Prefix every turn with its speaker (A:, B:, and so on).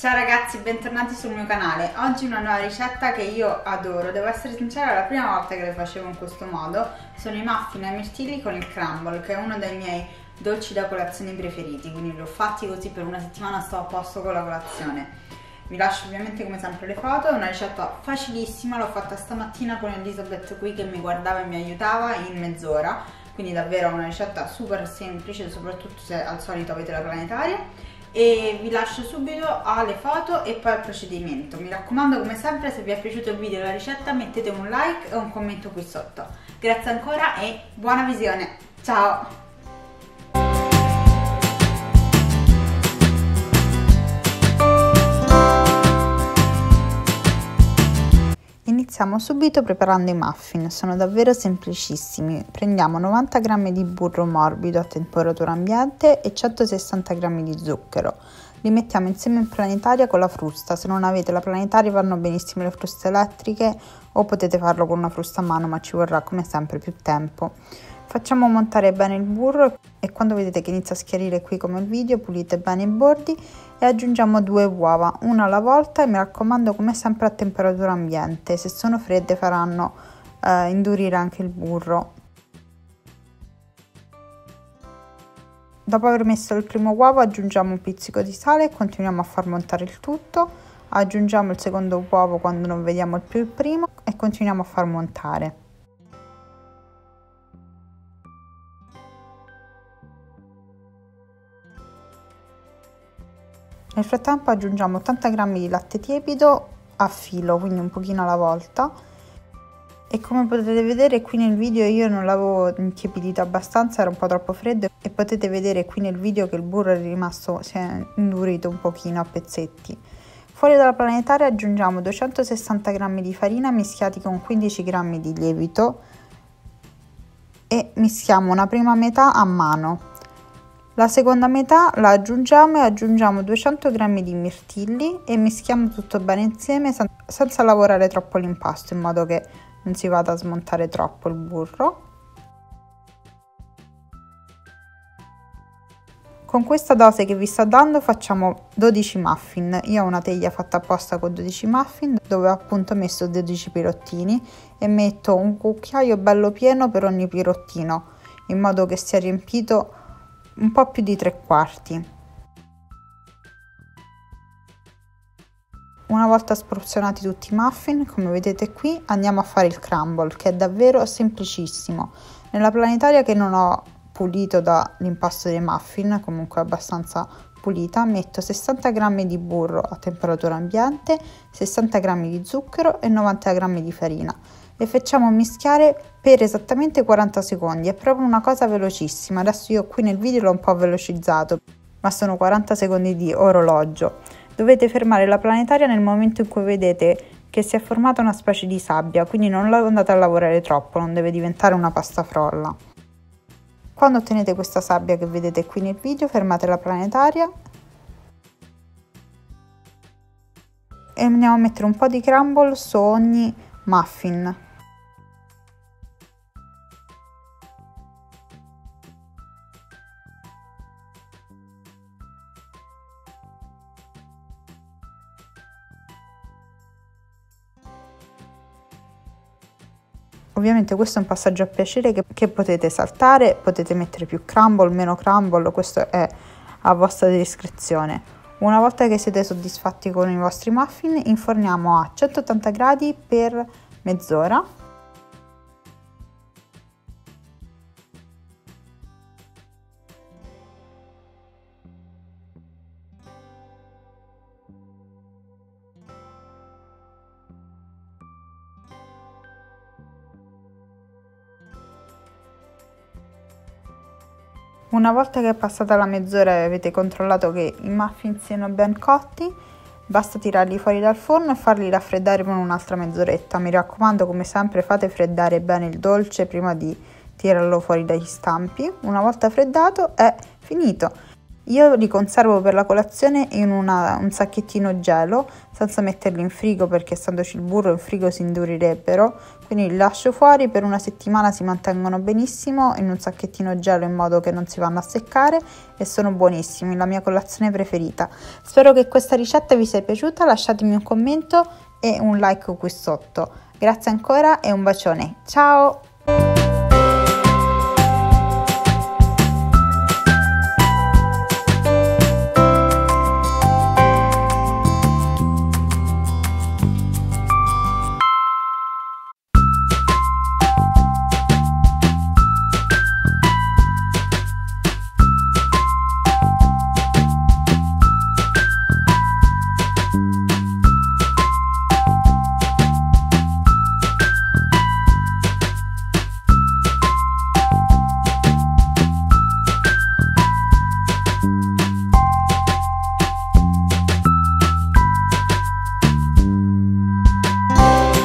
A: Ciao ragazzi, bentornati sul mio canale. Oggi una nuova ricetta che io adoro. Devo essere sincera, è la prima volta che le facevo in questo modo. Sono i muffin ai mirtilli con il crumble, che è uno dei miei dolci da colazione preferiti, quindi li ho fatti così per una settimana, sto a posto con la colazione. Vi lascio ovviamente come sempre le foto. È una ricetta facilissima, l'ho fatta stamattina con Elisabeth qui che mi guardava e mi aiutava in mezz'ora, quindi davvero una ricetta super semplice, soprattutto se al solito avete la planetaria. E vi lascio subito alle foto e poi al procedimento. Mi raccomando, come sempre, se vi è piaciuto il video e la ricetta mettete un like e un commento qui sotto. Grazie ancora e buona visione, ciao! Iniziamo subito preparando i muffin, sono davvero semplicissimi. Prendiamo 90 g di burro morbido a temperatura ambiente e 160 g di zucchero. Li mettiamo insieme in planetaria con la frusta. Se non avete la planetaria vanno benissimo le fruste elettriche o potete farlo con una frusta a mano, ma ci vorrà come sempre più tempo. Facciamo montare bene il burro e quando vedete che inizia a schiarire qui come il video, pulite bene i bordi e aggiungiamo 2 uova, una alla volta, e mi raccomando come sempre a temperatura ambiente. Se sono fredde faranno indurire anche il burro. Dopo aver messo il primo uovo aggiungiamo un pizzico di sale e continuiamo a far montare il tutto. Aggiungiamo il secondo uovo quando non vediamo più il primo e continuiamo a far montare. Nel frattempo aggiungiamo 80 g di latte tiepido a filo, quindi un pochino alla volta, e come potete vedere qui nel video io non l'avevo intiepidito abbastanza, era un po' troppo freddo, e potete vedere qui nel video che il burro è rimasto, si è indurito un pochino a pezzetti. Fuori dalla planetaria aggiungiamo 260 g di farina mischiati con 15 g di lievito e mischiamo una prima metà a mano. La seconda metà la aggiungiamo e aggiungiamo 200 g di mirtilli e mischiamo tutto bene insieme senza lavorare troppo l'impasto, in modo che non si vada a smontare troppo il burro. Con questa dose che vi sto dando facciamo 12 muffin. Io ho una teglia fatta apposta con 12 muffin dove ho appunto messo 12 pirottini e metto un cucchiaio bello pieno per ogni pirottino, in modo che sia riempito un po' più di 3/4. Una volta sporzionati tutti i muffin, come vedete qui, andiamo a fare il crumble, che è davvero semplicissimo. Nella planetaria, che non ho pulito dall'impasto dei muffin, comunque abbastanza pulita, metto 60 g di burro a temperatura ambiente, 60 g di zucchero e 90 g di farina. Le facciamo mischiare per esattamente 40 secondi, è proprio una cosa velocissima. Adesso io qui nel video l'ho un po' velocizzato, ma sono 40 secondi di orologio. Dovete fermare la planetaria nel momento in cui vedete che si è formata una specie di sabbia, quindi non la andate a lavorare troppo, non deve diventare una pasta frolla. Quando ottenete questa sabbia che vedete qui nel video, fermate la planetaria e andiamo a mettere un po' di crumble su ogni muffin. Ovviamente questo è un passaggio a piacere che potete saltare, potete mettere più crumble, meno crumble, questo è a vostra discrezione. Una volta che siete soddisfatti con i vostri muffin, inforniamo a 180 gradi per mezz'ora. Una volta che è passata la mezz'ora e avete controllato che i muffin siano ben cotti, basta tirarli fuori dal forno e farli raffreddare per un'altra mezz'oretta. Mi raccomando, come sempre, fate freddare bene il dolce prima di tirarlo fuori dagli stampi. Una volta freddato è finito. Io li conservo per la colazione in un sacchettino gelo, senza metterli in frigo perché essendoci il burro in frigo si indurirebbero, quindi li lascio fuori, per una settimana si mantengono benissimo in un sacchettino gelo in modo che non si vanno a seccare e sono buonissimi, la mia colazione preferita. Spero che questa ricetta vi sia piaciuta, lasciatemi un commento e un like qui sotto. Grazie ancora e un bacione, ciao!